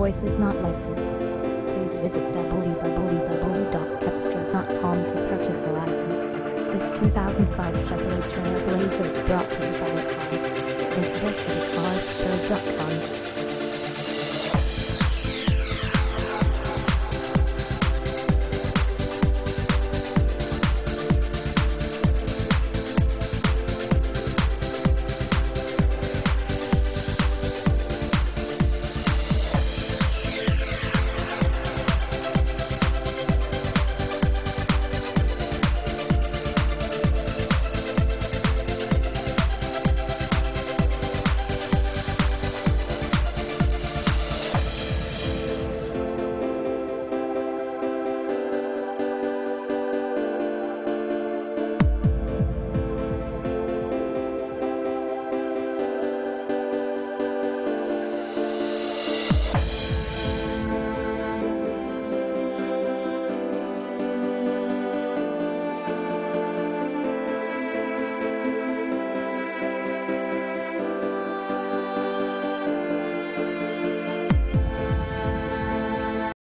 voice is not licensed. Please visit www.cepstral.com to purchase a license. This 2005 Chevrolet Trailblazer is brought to you by Cars. Visit us at carsstore.com.